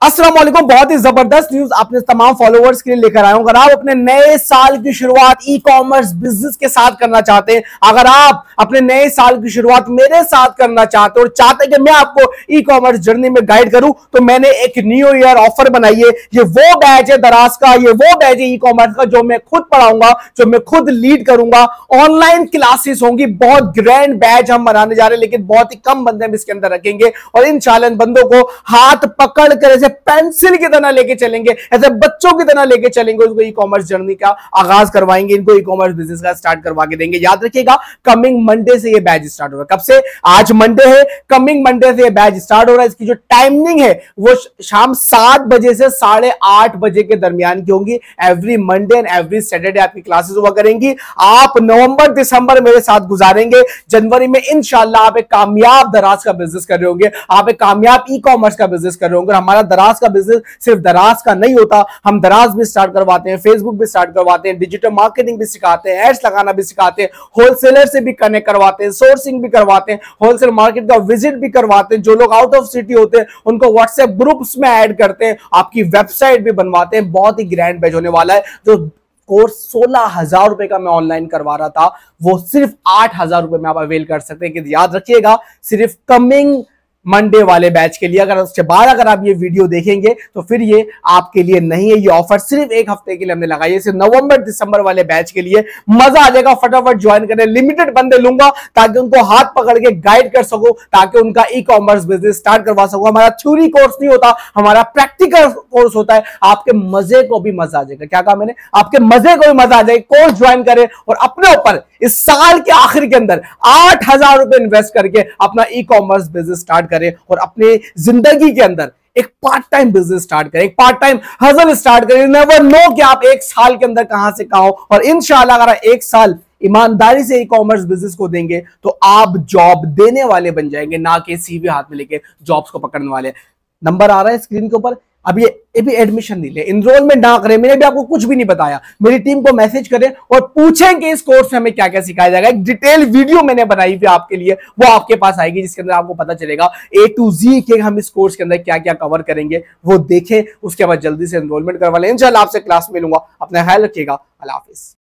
अस्सलाम वालेकुम। बहुत ही जबरदस्त न्यूज आपने तमाम फॉलोवर्स के लिए लेकर आया हूं। अगर आप अपने नए साल की शुरुआत ई कॉमर्स बिजनेस के साथ करना चाहते हैं, अगर आप अपने नए साल की शुरुआत मेरे साथ करना चाहते हो और चाहते हैं कि मैं आपको ई कॉमर्स जर्नी में गाइड करूं, तो मैंने एक न्यू ईयर ऑफर बनाई है। ये वो बैच है दराज का, ये वो बैच है ई कॉमर्स का जो मैं खुद पढ़ाऊंगा, जो मैं खुद लीड करूंगा। ऑनलाइन क्लासेस होंगी, बहुत ग्रैंड बैच हम बनाने जा रहे हैं, लेकिन बहुत ही कम बंदे हम इसके अंदर रखेंगे और इंशाल्लाह इन बंदों को हाथ पकड़ कर ऐसे पेंसिल की तरह लेके चलेंगे, ऐसे बच्चों की तरह लेके चलेंगे, उनको ई कॉमर्स जर्नी का आगाज करवाएंगे, इनको ई कॉमर्स बिजनेस का स्टार्ट करवा के देंगे। याद रखिएगा, कमिंग मंडे से ये बैच स्टार्ट होगा। कब से? आज मंडे है, कमिंग मंडे से ये बैच स्टार्ट हो रहा है। इसकी जो टाइमिंग है वो शाम 7 बजे से 8:30 बजे के दरमियान की होंगी। Every Monday and every Saturday आपकी क्लासेस हुआ करेंगी। आप नवंबर दिसंबर मेरे साथ गुजारेंगे, जनवरी में इंशाल्लाह आप एक कामयाब दराज का बिजनेस कर रहे होंगे, आप एक कामयाब ई कॉमर्स का बिजनेस कर रहे होंगे। हमारा दराज का बिजनेस सिर्फ दराज का नहीं होता, हम दराज भी स्टार्ट करवाते हैं, फेसबुक भी स्टार्ट करवाते हैं, डिजिटल मार्केटिंग भी सिखाते हैं, एड्स लगाना भी सिखाते हैं, होलसेलर से भी कनेक्ट करवाते हैं, सोर्सिंग भी करवाते हैं, होलसेल मार्केट का विजिट भी करवाते हैं। जो लोग आउट ऑफ सिटी होते हैं उनको व्हाट्सएप ग्रुप्स में ऐड करते हैं, आपकी वेबसाइट भी बनवाते हैं। बहुत ही ग्रैंड बैच होने वाला है। जो कोर्स 16,000 रुपए का मैं ऑनलाइन करवा रहा था, वो सिर्फ 8,000 रुपए में आप अवेल कर सकते हैं। कि याद रखिएगा, सिर्फ कमिंग मंडे वाले बैच के लिए। अगर उसके बाद अगर आप ये वीडियो देखेंगे तो फिर ये आपके लिए नहीं है। ये ऑफर सिर्फ एक हफ्ते के लिए हमने लगाई है, सिर्फ नवंबर दिसंबर वाले बैच के लिए। मजा आ जाएगा, फटाफट ज्वाइन करें। लिमिटेड बंदे लूंगा ताकि उनको हाथ पकड़ के गाइड कर सकूं, ताकि उनका ई कॉमर्स बिजनेस स्टार्ट करवा सकूं। हमारा थ्योरी कोर्स नहीं होता, हमारा प्रैक्टिकल कोर्स होता है। आपके मजे को भी मजा आ जाएगा। क्या कहा मैंने? आपके मजे को भी मजा आ जाएगा। कोर्स ज्वाइन करें और अपने ऊपर इस साल के आखिर के अंदर 8,000 रुपए इन्वेस्ट करके अपना ई कॉमर्स बिजनेस स्टार्ट करें और अपने जिंदगी के अंदर एक पार्ट टाइम बिजनेस स्टार्ट करें, एक पार्ट टाइम हसल स्टार्ट करें। नेवर नो कि आप एक साल के अंदर कहां से कहां हो। और इंशाल्लाह अगर एक साल ईमानदारी से ई कॉमर्स बिजनेस को देंगे तो आप जॉब देने वाले बन जाएंगे, ना कि सीवी हाथ में लेके जॉब्स को पकड़ने वाले। नंबर आ रहा है स्क्रीन के ऊपर। अब ये भी एडमिशन नहीं ले, इनरोलमेंट ना करें, मैंने भी आपको कुछ भी नहीं बताया। मेरी टीम को मैसेज करें और पूछें कि इस कोर्स में हमें क्या क्या सिखाया जाएगा। एक डिटेल वीडियो मैंने बनाई थी आपके लिए, वो आपके पास आएगी, जिसके अंदर आपको पता चलेगा A to Z के हम इस कोर्स के अंदर क्या क्या कवर करेंगे। वो देखें, उसके बाद जल्दी से एनरोलमेंट करवा लें। इंशाल्लाह आपसे क्लास में लूंगा। अपना ख्याल रखिएगा। अल्लाह हाफिज।